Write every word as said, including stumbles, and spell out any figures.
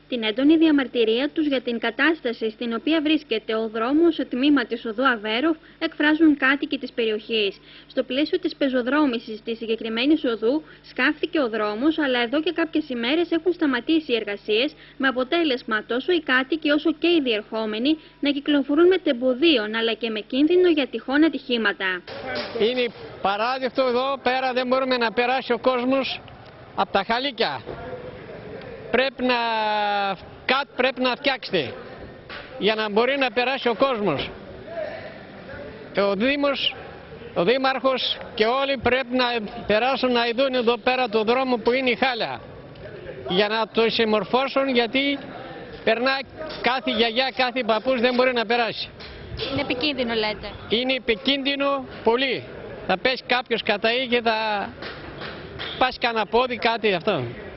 Την έντονη διαμαρτυρία τους για την κατάσταση στην οποία βρίσκεται ο δρόμος στο τμήμα της οδού Αβέροφ εκφράζουν κάτοικοι της περιοχής. Στο πλαίσιο της πεζοδρόμησης της συγκεκριμένης οδού σκάφτηκε ο δρόμος, αλλά εδώ και κάποιες ημέρες έχουν σταματήσει οι εργασίες, με αποτέλεσμα τόσο οι κάτοικοι όσο και οι διερχόμενοι να κυκλοφορούν με τεμποδίων αλλά και με κίνδυνο για τυχόν ατυχήματα. Είναι παράδειγμα εδώ πέρα, δεν μπορούμε να περάσει ο κόσμος από τα χαλίκια. Πρέπει να, κάτι πρέπει να φτιάξετε για να μπορεί να περάσει ο κόσμος. Ο Δήμος, ο Δήμαρχος και όλοι πρέπει να περάσουν να δουν εδώ πέρα το δρόμο που είναι η χάλια, για να το συμμορφώσουν, γιατί περνά κάθε γιαγιά, κάθε παππούς δεν μπορεί να περάσει. Είναι επικίνδυνο, λέτε? Είναι επικίνδυνο πολύ. Θα πέσει κάποιος κατά ή και θα πάσει κανένα πόδι, κάτι αυτό.